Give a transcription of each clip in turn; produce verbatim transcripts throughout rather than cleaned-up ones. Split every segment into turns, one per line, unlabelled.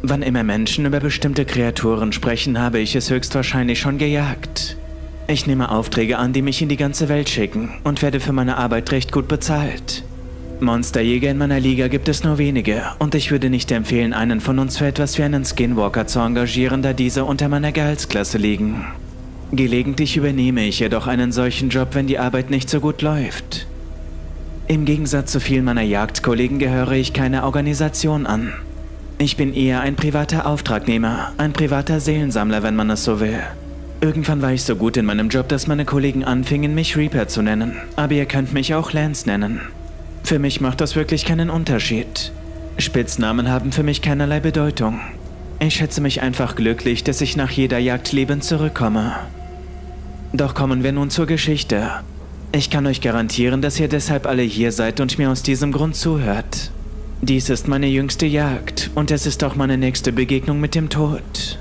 Wann immer Menschen über bestimmte Kreaturen sprechen, habe ich es höchstwahrscheinlich schon gejagt. Ich nehme Aufträge an, die mich in die ganze Welt schicken und werde für meine Arbeit recht gut bezahlt. Monsterjäger in meiner Liga gibt es nur wenige und ich würde nicht empfehlen, einen von uns für etwas wie einen Skinwalker zu engagieren, da diese unter meiner Gehaltsklasse liegen. Gelegentlich übernehme ich jedoch einen solchen Job, wenn die Arbeit nicht so gut läuft. Im Gegensatz zu vielen meiner Jagdkollegen gehöre ich keiner Organisation an. Ich bin eher ein privater Auftragnehmer, ein privater Seelensammler, wenn man es so will. Irgendwann war ich so gut in meinem Job, dass meine Kollegen anfingen, mich Reaper zu nennen, aber ihr könnt mich auch Lance nennen. Für mich macht das wirklich keinen Unterschied. Spitznamen haben für mich keinerlei Bedeutung. Ich schätze mich einfach glücklich, dass ich nach jeder Jagd lebend zurückkomme. Doch kommen wir nun zur Geschichte. Ich kann euch garantieren, dass ihr deshalb alle hier seid und mir aus diesem Grund zuhört. Dies ist meine jüngste Jagd und es ist auch meine nächste Begegnung mit dem Tod.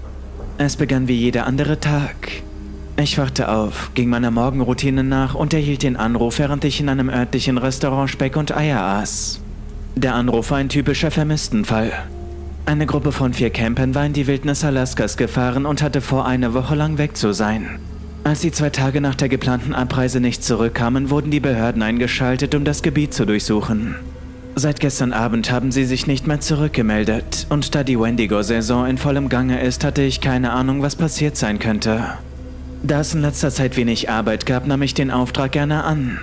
Es begann wie jeder andere Tag. Ich wachte auf, ging meiner Morgenroutine nach und erhielt den Anruf, während ich in einem örtlichen Restaurant Speck und Eier aß. Der Anruf war ein typischer Vermisstenfall. Eine Gruppe von vier Campern war in die Wildnis Alaskas gefahren und hatte vor, eine Woche lang weg zu sein. Als sie zwei Tage nach der geplanten Abreise nicht zurückkamen, wurden die Behörden eingeschaltet, um das Gebiet zu durchsuchen. Seit gestern Abend haben sie sich nicht mehr zurückgemeldet und da die Wendigo-Saison in vollem Gange ist, hatte ich keine Ahnung, was passiert sein könnte. Da es in letzter Zeit wenig Arbeit gab, nahm ich den Auftrag gerne an.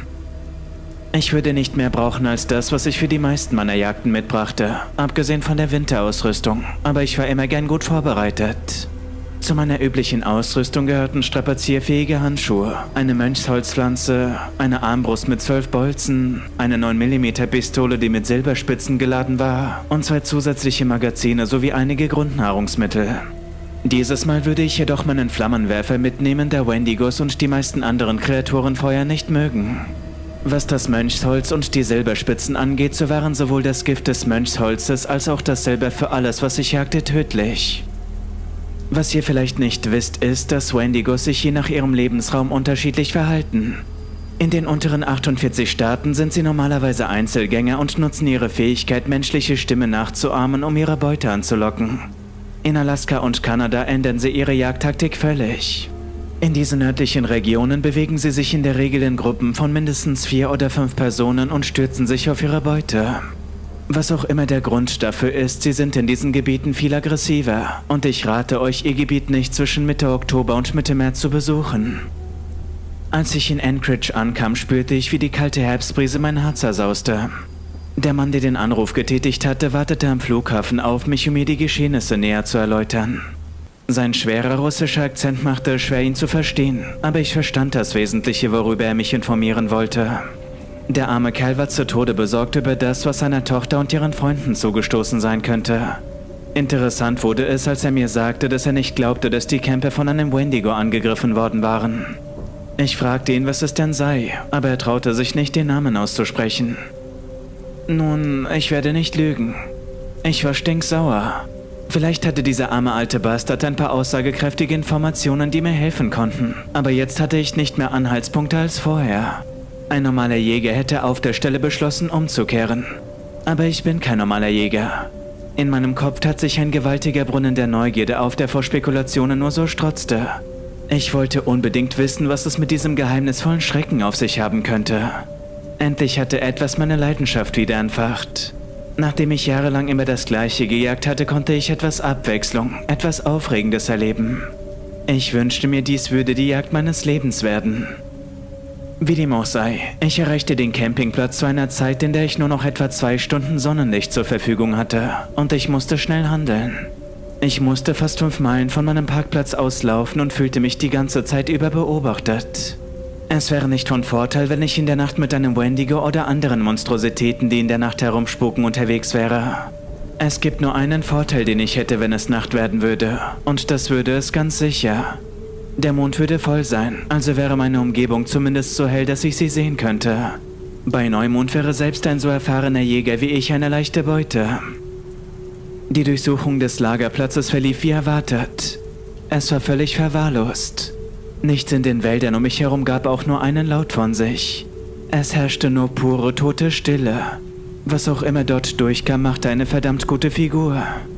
Ich würde nicht mehr brauchen als das, was ich für die meisten meiner Jagden mitbrachte, abgesehen von der Winterausrüstung, aber ich war immer gern gut vorbereitet. Zu meiner üblichen Ausrüstung gehörten strapazierfähige Handschuhe, eine Mönchsholzpflanze, eine Armbrust mit zwölf Bolzen, eine neun Millimeter Pistole, die mit Silberspitzen geladen war, und zwei zusätzliche Magazine sowie einige Grundnahrungsmittel. Dieses Mal würde ich jedoch meinen Flammenwerfer mitnehmen, da Wendigos und die meisten anderen Kreaturen Feuer nicht mögen. Was das Mönchsholz und die Silberspitzen angeht, so waren sowohl das Gift des Mönchsholzes als auch das Silber für alles, was ich jagte, tödlich. Was ihr vielleicht nicht wisst, ist, dass Wendigos sich je nach ihrem Lebensraum unterschiedlich verhalten. In den unteren achtundvierzig Staaten sind sie normalerweise Einzelgänger und nutzen ihre Fähigkeit, menschliche Stimme nachzuahmen, um ihre Beute anzulocken. In Alaska und Kanada ändern sie ihre Jagdtaktik völlig. In diesen nördlichen Regionen bewegen sie sich in der Regel in Gruppen von mindestens vier oder fünf Personen und stürzen sich auf ihre Beute. Was auch immer der Grund dafür ist, sie sind in diesen Gebieten viel aggressiver und ich rate euch, ihr Gebiet nicht zwischen Mitte Oktober und Mitte März zu besuchen. Als ich in Anchorage ankam, spürte ich, wie die kalte Herbstbrise mein Herz zersauste. Der Mann, der den Anruf getätigt hatte, wartete am Flughafen auf mich, um mir die Geschehnisse näher zu erläutern. Sein schwerer russischer Akzent machte es schwer, ihn zu verstehen, aber ich verstand das Wesentliche, worüber er mich informieren wollte. Der arme Kerl war zu Tode besorgt über das, was seiner Tochter und ihren Freunden zugestoßen sein könnte. Interessant wurde es, als er mir sagte, dass er nicht glaubte, dass die Camper von einem Wendigo angegriffen worden waren. Ich fragte ihn, was es denn sei, aber er traute sich nicht, den Namen auszusprechen. Nun, ich werde nicht lügen. Ich war stinksauer. Vielleicht hatte dieser arme alte Bastard ein paar aussagekräftige Informationen, die mir helfen konnten, aber jetzt hatte ich nicht mehr Anhaltspunkte als vorher. Ein normaler Jäger hätte auf der Stelle beschlossen, umzukehren. Aber ich bin kein normaler Jäger. In meinem Kopf tat sich ein gewaltiger Brunnen der Neugierde auf, der vor Spekulationen nur so strotzte. Ich wollte unbedingt wissen, was es mit diesem geheimnisvollen Schrecken auf sich haben könnte. Endlich hatte etwas meine Leidenschaft wieder entfacht. Nachdem ich jahrelang immer das Gleiche gejagt hatte, konnte ich etwas Abwechslung, etwas Aufregendes erleben. Ich wünschte mir, dies würde die Jagd meines Lebens werden. Wie dem auch sei, ich erreichte den Campingplatz zu einer Zeit, in der ich nur noch etwa zwei Stunden Sonnenlicht zur Verfügung hatte, und ich musste schnell handeln. Ich musste fast fünf Meilen von meinem Parkplatz auslaufen und fühlte mich die ganze Zeit über beobachtet. Es wäre nicht von Vorteil, wenn ich in der Nacht mit einem Wendigo oder anderen Monstrositäten, die in der Nacht herumspuken, unterwegs wäre. Es gibt nur einen Vorteil, den ich hätte, wenn es Nacht werden würde, und das würde es ganz sicher. Der Mond würde voll sein, also wäre meine Umgebung zumindest so hell, dass ich sie sehen könnte. Bei Neumond wäre selbst ein so erfahrener Jäger wie ich eine leichte Beute. Die Durchsuchung des Lagerplatzes verlief wie erwartet. Es war völlig verwahrlost. Nichts in den Wäldern um mich herum gab auch nur einen Laut von sich. Es herrschte nur pure tote Stille. Was auch immer dort durchkam, machte eine verdammt gute Figur.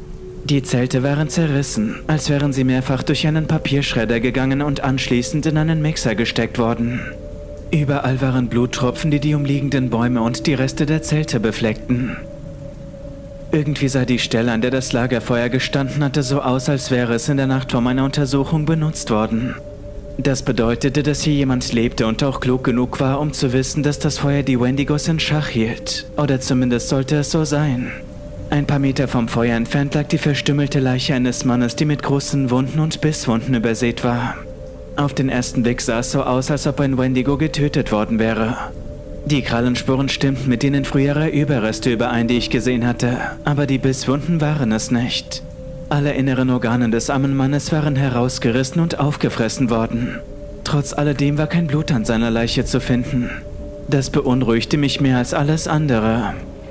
Die Zelte waren zerrissen, als wären sie mehrfach durch einen Papierschredder gegangen und anschließend in einen Mixer gesteckt worden. Überall waren Bluttropfen, die die umliegenden Bäume und die Reste der Zelte befleckten. Irgendwie sah die Stelle, an der das Lagerfeuer gestanden hatte, so aus, als wäre es in der Nacht vor meiner Untersuchung benutzt worden. Das bedeutete, dass hier jemand lebte und auch klug genug war, um zu wissen, dass das Feuer die Wendigos in Schach hielt. Oder zumindest sollte es so sein. Ein paar Meter vom Feuer entfernt lag die verstümmelte Leiche eines Mannes, die mit großen Wunden und Bisswunden übersät war. Auf den ersten Blick sah es so aus, als ob ein Wendigo getötet worden wäre. Die Krallenspuren stimmten mit denen früherer Überreste überein, die ich gesehen hatte, aber die Bisswunden waren es nicht. Alle inneren Organe des armen Mannes waren herausgerissen und aufgefressen worden. Trotz alledem war kein Blut an seiner Leiche zu finden. Das beunruhigte mich mehr als alles andere.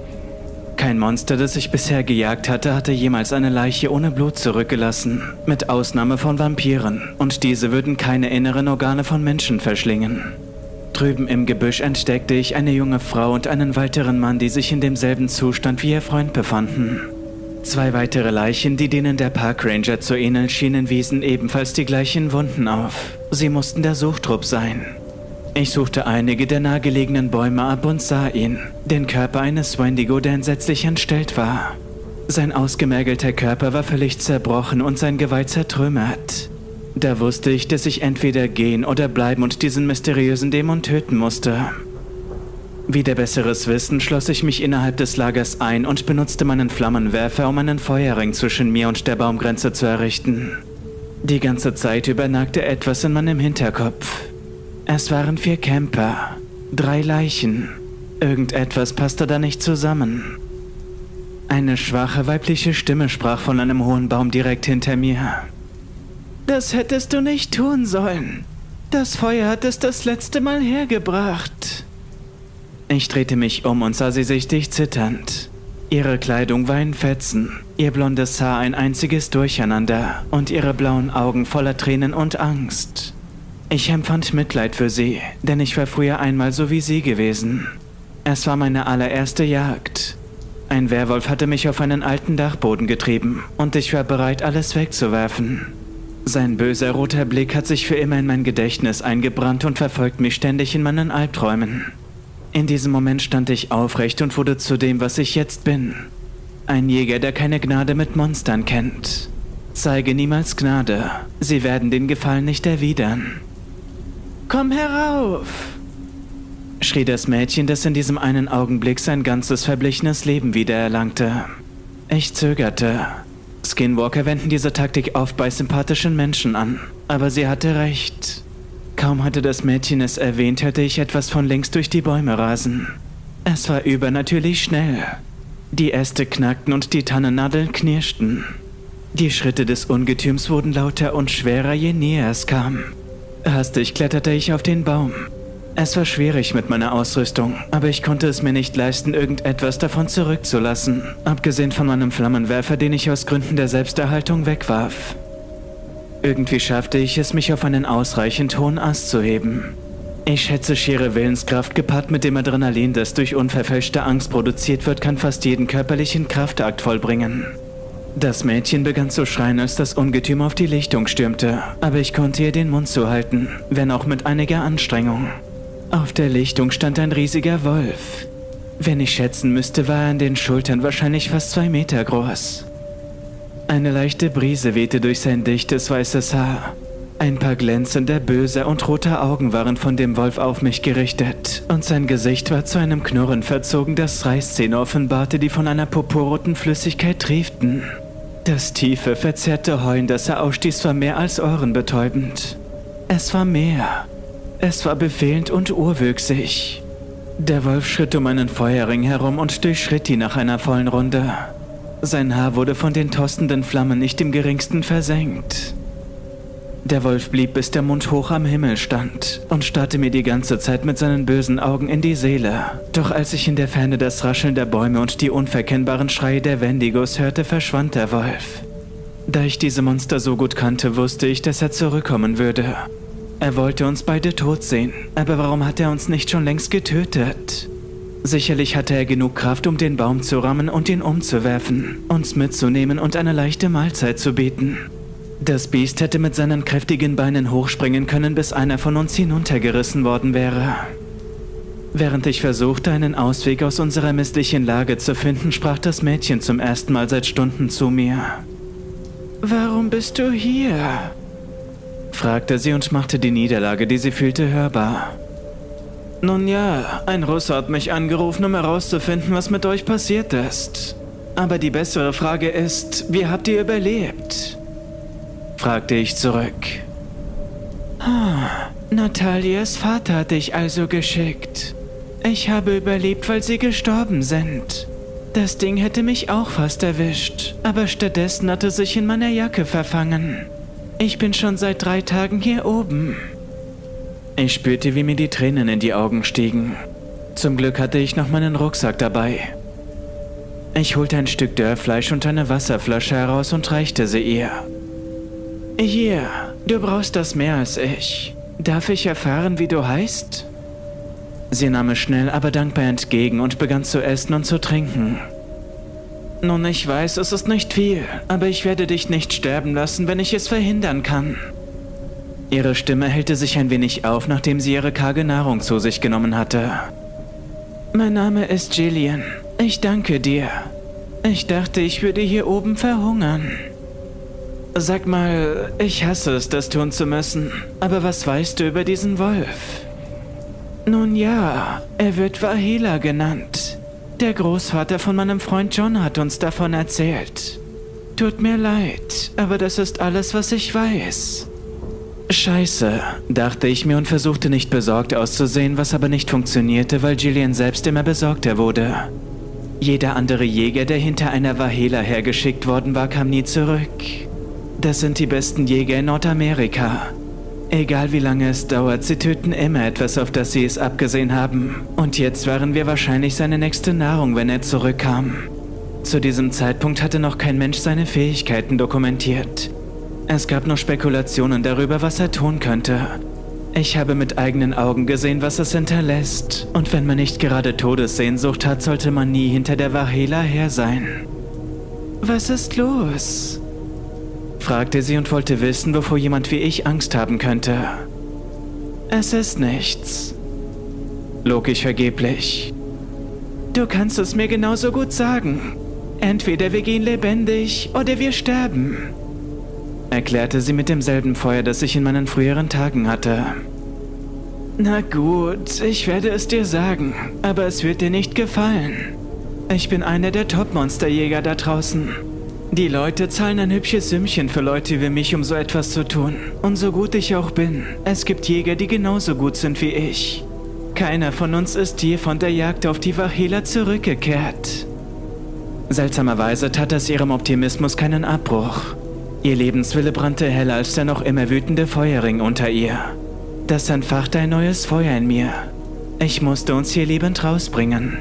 Kein Monster, das ich bisher gejagt hatte, hatte jemals eine Leiche ohne Blut zurückgelassen, mit Ausnahme von Vampiren, und diese würden keine inneren Organe von Menschen verschlingen. Drüben im Gebüsch entdeckte ich eine junge Frau und einen weiteren Mann, die sich in demselben Zustand wie ihr Freund befanden. Zwei weitere Leichen, die denen der Parkranger zu ähneln schienen, wiesen ebenfalls die gleichen Wunden auf. Sie mussten der Suchtrupp sein. Ich suchte einige der nahegelegenen Bäume ab und sah ihn, den Körper eines Wendigo, der entsetzlich entstellt war. Sein ausgemergelter Körper war völlig zerbrochen und sein Geweih zertrümmert. Da wusste ich, dass ich entweder gehen oder bleiben und diesen mysteriösen Dämon töten musste. Wider besseres Wissen schloss ich mich innerhalb des Lagers ein und benutzte meinen Flammenwerfer, um einen Feuerring zwischen mir und der Baumgrenze zu errichten. Die ganze Zeit über nagte etwas in meinem Hinterkopf. Es waren vier Camper, drei Leichen. Irgendetwas passte da nicht zusammen. Eine schwache weibliche Stimme sprach von einem hohen Baum direkt hinter mir. Das hättest du nicht tun sollen. Das Feuer hat es das letzte Mal hergebracht. Ich drehte mich um und sah sie sichtlich zitternd. Ihre Kleidung war in Fetzen, ihr blondes Haar ein einziges Durcheinander und ihre blauen Augen voller Tränen und Angst. Ich empfand Mitleid für sie, denn ich war früher einmal so wie sie gewesen. Es war meine allererste Jagd. Ein Werwolf hatte mich auf einen alten Dachboden getrieben und ich war bereit, alles wegzuwerfen. Sein böser roter Blick hat sich für immer in mein Gedächtnis eingebrannt und verfolgt mich ständig in meinen Albträumen. In diesem Moment stand ich aufrecht und wurde zu dem, was ich jetzt bin. Ein Jäger, der keine Gnade mit Monstern kennt. Zeige niemals Gnade, sie werden den Gefallen nicht erwidern. »Komm herauf«, schrie das Mädchen, das in diesem einen Augenblick sein ganzes verblichenes Leben wiedererlangte. Ich zögerte. Skinwalker wenden diese Taktik oft bei sympathischen Menschen an, aber sie hatte recht. Kaum hatte das Mädchen es erwähnt, hörte ich etwas von links durch die Bäume rasen. Es war übernatürlich schnell. Die Äste knackten und die Tannennadeln knirschten. Die Schritte des Ungetüms wurden lauter und schwerer, je näher es kam. Hastig kletterte ich auf den Baum. Es war schwierig mit meiner Ausrüstung, aber ich konnte es mir nicht leisten, irgendetwas davon zurückzulassen, abgesehen von meinem Flammenwerfer, den ich aus Gründen der Selbsterhaltung wegwarf. Irgendwie schaffte ich es, mich auf einen ausreichend hohen Ast zu heben. Ich schätze, schiere Willenskraft gepaart mit dem Adrenalin, das durch unverfälschte Angst produziert wird, kann fast jeden körperlichen Kraftakt vollbringen. Das Mädchen begann zu schreien, als das Ungetüm auf die Lichtung stürmte, aber ich konnte ihr den Mund zuhalten, wenn auch mit einiger Anstrengung. Auf der Lichtung stand ein riesiger Wolf. Wenn ich schätzen müsste, war er an den Schultern wahrscheinlich fast zwei Meter groß. Eine leichte Brise wehte durch sein dichtes weißes Haar. Ein paar glänzender, böser und roter Augen waren von dem Wolf auf mich gerichtet, und sein Gesicht war zu einem Knurren verzogen, das Reißzähne offenbarte, die von einer purpurroten Flüssigkeit trieften. Das tiefe, verzerrte Heulen, das er ausstieß, war mehr als ohrenbetäubend. Es war mehr. Es war befehlend und urwüchsig. Der Wolf schritt um einen Feuerring herum und durchschritt ihn nach einer vollen Runde. Sein Haar wurde von den tostenden Flammen nicht im geringsten versenkt. Der Wolf blieb, bis der Mund hoch am Himmel stand und starrte mir die ganze Zeit mit seinen bösen Augen in die Seele. Doch als ich in der Ferne das Rascheln der Bäume und die unverkennbaren Schreie der Wendigos hörte, verschwand der Wolf. Da ich diese Monster so gut kannte, wusste ich, dass er zurückkommen würde. Er wollte uns beide tot sehen, aber warum hat er uns nicht schon längst getötet? Sicherlich hatte er genug Kraft, um den Baum zu rammen und ihn umzuwerfen, uns mitzunehmen und eine leichte Mahlzeit zu bieten. Das Biest hätte mit seinen kräftigen Beinen hochspringen können, bis einer von uns hinuntergerissen worden wäre. Während ich versuchte, einen Ausweg aus unserer misslichen Lage zu finden, sprach das Mädchen zum ersten Mal seit Stunden zu mir. »Warum bist du hier?« fragte sie und machte die Niederlage, die sie fühlte, hörbar. »Nun ja, ein Russe hat mich angerufen, um herauszufinden, was mit euch passiert ist. Aber die bessere Frage ist, wie habt ihr überlebt?« fragte ich zurück. Ah, Natalias Vater hat dich also geschickt. Ich habe überlebt, weil sie gestorben sind. Das Ding hätte mich auch fast erwischt, aber stattdessen hatte sich in meiner Jacke verfangen. Ich bin schon seit drei Tagen hier oben. Ich spürte, wie mir die Tränen in die Augen stiegen. Zum Glück hatte ich noch meinen Rucksack dabei. Ich holte ein Stück Dörrfleisch und eine Wasserflasche heraus und reichte sie ihr. Hier, du brauchst das mehr als ich. Darf ich erfahren, wie du heißt? Sie nahm es schnell, aber dankbar entgegen und begann zu essen und zu trinken. Nun, ich weiß, es ist nicht viel, aber ich werde dich nicht sterben lassen, wenn ich es verhindern kann. Ihre Stimme hellte sich ein wenig auf, nachdem sie ihre karge Nahrung zu sich genommen hatte. Mein Name ist Jillian. Ich danke dir. Ich dachte, ich würde hier oben verhungern. Sag mal, ich hasse es, das tun zu müssen, aber was weißt du über diesen Wolf? Nun ja, er wird Vahela genannt. Der Großvater von meinem Freund John hat uns davon erzählt. Tut mir leid, aber das ist alles, was ich weiß. Scheiße, dachte ich mir und versuchte nicht besorgt auszusehen, was aber nicht funktionierte, weil Jillian selbst immer besorgter wurde. Jeder andere Jäger, der hinter einer Vahela hergeschickt worden war, kam nie zurück. Das sind die besten Jäger in Nordamerika. Egal wie lange es dauert, sie töten immer etwas, auf das sie es abgesehen haben. Und jetzt waren wir wahrscheinlich seine nächste Nahrung, wenn er zurückkam. Zu diesem Zeitpunkt hatte noch kein Mensch seine Fähigkeiten dokumentiert. Es gab nur Spekulationen darüber, was er tun könnte. Ich habe mit eigenen Augen gesehen, was es hinterlässt. Und wenn man nicht gerade Todessehnsucht hat, sollte man nie hinter der Vahela her sein. Was ist los? Fragte sie und wollte wissen, wovor jemand wie ich Angst haben könnte. Es ist nichts, log ich vergeblich. Du kannst es mir genauso gut sagen. Entweder wir gehen lebendig oder wir sterben, erklärte sie mit demselben Feuer, das ich in meinen früheren Tagen hatte. Na gut, ich werde es dir sagen, aber es wird dir nicht gefallen. Ich bin einer der Top-Monsterjäger da draußen. Die Leute zahlen ein hübsches Sümmchen für Leute wie mich, um so etwas zu tun. Und so gut ich auch bin, es gibt Jäger, die genauso gut sind wie ich. Keiner von uns ist je von der Jagd auf die Vahela zurückgekehrt. Seltsamerweise tat es ihrem Optimismus keinen Abbruch. Ihr Lebenswille brannte heller als der noch immer wütende Feuerring unter ihr. Das entfachte ein neues Feuer in mir. Ich musste uns hier lebend rausbringen.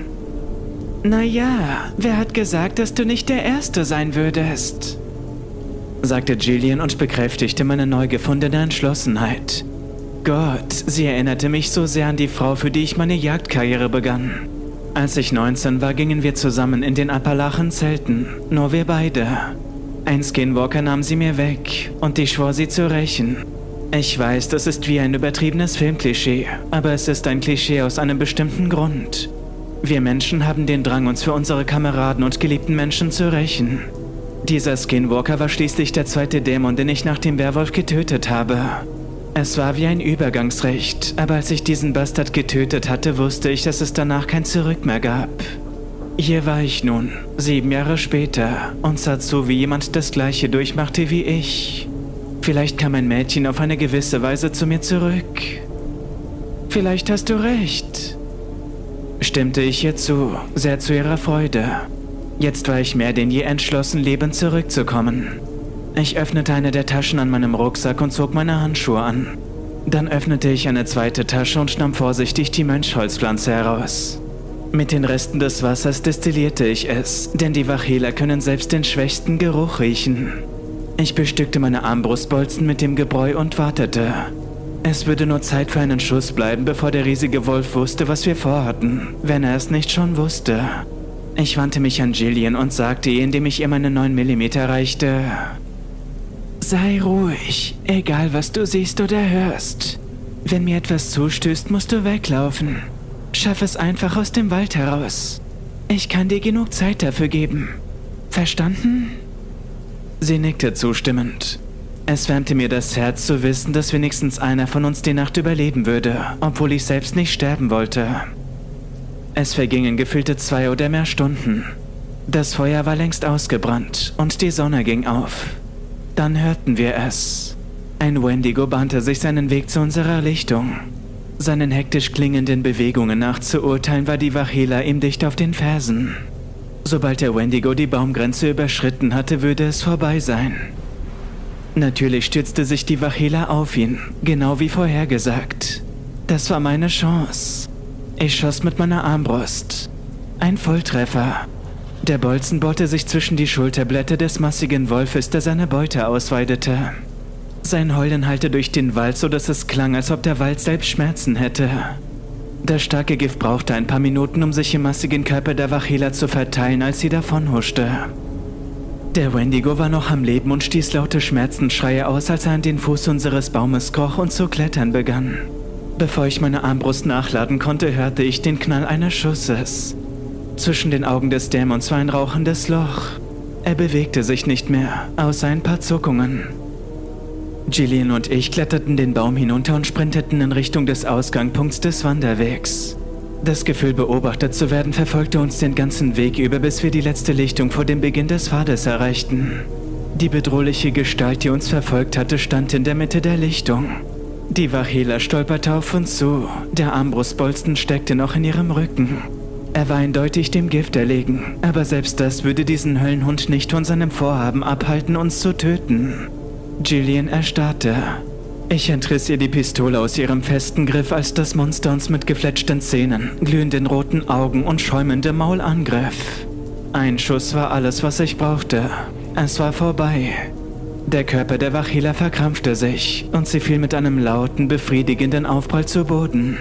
Naja, wer hat gesagt, dass du nicht der Erste sein würdest? Sagte Jillian und bekräftigte meine neu gefundene Entschlossenheit. Gott, sie erinnerte mich so sehr an die Frau, für die ich meine Jagdkarriere begann. Als ich neunzehn war, gingen wir zusammen in den Appalachen zelten, nur wir beide. Ein Skinwalker nahm sie mir weg und ich schwor, sie zu rächen. Ich weiß, das ist wie ein übertriebenes Filmklischee, aber es ist ein Klischee aus einem bestimmten Grund. Wir Menschen haben den Drang, uns für unsere Kameraden und geliebten Menschen zu rächen. Dieser Skinwalker war schließlich der zweite Dämon, den ich nach dem Werwolf getötet habe. Es war wie ein Übergangsrecht, aber als ich diesen Bastard getötet hatte, wusste ich, dass es danach kein Zurück mehr gab. Hier war ich nun, sieben Jahre später, und sah zu, wie jemand das Gleiche durchmachte wie ich. Vielleicht kam ein Mädchen auf eine gewisse Weise zu mir zurück. Vielleicht hast du recht, stimmte ich ihr zu, sehr zu ihrer Freude. Jetzt war ich mehr denn je entschlossen, lebend zurückzukommen. Ich öffnete eine der Taschen an meinem Rucksack und zog meine Handschuhe an. Dann öffnete ich eine zweite Tasche und nahm vorsichtig die Mönchholzpflanze heraus. Mit den Resten des Wassers destillierte ich es, denn die Vahela können selbst den schwächsten Geruch riechen. Ich bestückte meine Armbrustbolzen mit dem Gebräu und wartete. Es würde nur Zeit für einen Schuss bleiben, bevor der riesige Wolf wusste, was wir vorhatten, wenn er es nicht schon wusste. Ich wandte mich an Jillian und sagte ihr, indem ich ihr meine neun Millimeter reichte: Sei ruhig, egal was du siehst oder hörst. Wenn mir etwas zustößt, musst du weglaufen. Schaff es einfach aus dem Wald heraus. Ich kann dir genug Zeit dafür geben. Verstanden? Sie nickte zustimmend. Es wärmte mir das Herz zu wissen, dass wenigstens einer von uns die Nacht überleben würde, obwohl ich selbst nicht sterben wollte. Es vergingen gefühlte zwei oder mehr Stunden. Das Feuer war längst ausgebrannt und die Sonne ging auf. Dann hörten wir es. Ein Wendigo bahnte sich seinen Weg zu unserer Lichtung. Seinen hektisch klingenden Bewegungen nach zu urteilen, war die Wacheela ihm dicht auf den Fersen. Sobald der Wendigo die Baumgrenze überschritten hatte, würde es vorbei sein. Natürlich stürzte sich die Wacheela auf ihn, genau wie vorhergesagt. Das war meine Chance. Ich schoss mit meiner Armbrust. Ein Volltreffer. Der Bolzen bohrte sich zwischen die Schulterblätter des massigen Wolfes, der seine Beute ausweidete. Sein Heulen hallte durch den Wald, so dass es klang, als ob der Wald selbst Schmerzen hätte. Das starke Gift brauchte ein paar Minuten, um sich im massigen Körper der Wacheela zu verteilen, als sie davonhuschte. Der Wendigo war noch am Leben und stieß laute Schmerzensschreie aus, als er an den Fuß unseres Baumes kroch und zu klettern begann. Bevor ich meine Armbrust nachladen konnte, hörte ich den Knall eines Schusses. Zwischen den Augen des Dämons war ein rauchendes Loch. Er bewegte sich nicht mehr, außer ein paar Zuckungen. Jillian und ich kletterten den Baum hinunter und sprinteten in Richtung des Ausgangspunkts des Wanderwegs. Das Gefühl, beobachtet zu werden, verfolgte uns den ganzen Weg über, bis wir die letzte Lichtung vor dem Beginn des Pfades erreichten. Die bedrohliche Gestalt, die uns verfolgt hatte, stand in der Mitte der Lichtung. Die Wacheela stolperte auf uns zu, der Armbrustbolzen steckte noch in ihrem Rücken. Er war eindeutig dem Gift erlegen, aber selbst das würde diesen Höllenhund nicht von seinem Vorhaben abhalten, uns zu töten. Jillian erstarrte. Ich entriss ihr die Pistole aus ihrem festen Griff, als das Monster uns mit gefletschten Zähnen, glühenden roten Augen und schäumendem Maul angriff. Ein Schuss war alles, was ich brauchte. Es war vorbei. Der Körper der Wacheela verkrampfte sich und sie fiel mit einem lauten, befriedigenden Aufprall zu Boden.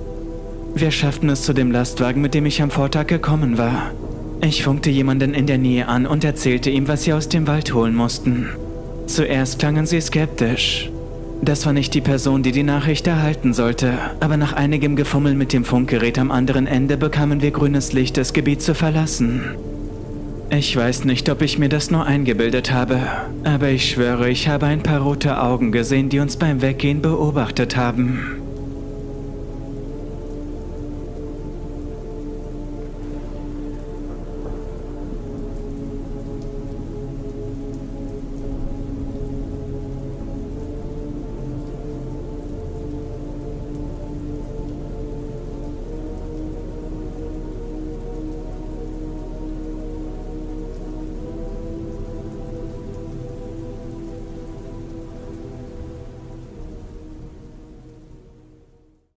Wir schafften es zu dem Lastwagen, mit dem ich am Vortag gekommen war. Ich funkte jemanden in der Nähe an und erzählte ihm, was sie aus dem Wald holen mussten. Zuerst klangen sie skeptisch. Das war nicht die Person, die die Nachricht erhalten sollte, aber nach einigem Gefummel mit dem Funkgerät am anderen Ende bekamen wir grünes Licht, das Gebiet zu verlassen. Ich weiß nicht, ob ich mir das nur eingebildet habe, aber ich schwöre, ich habe ein paar rote Augen gesehen, die uns beim Weggehen beobachtet haben.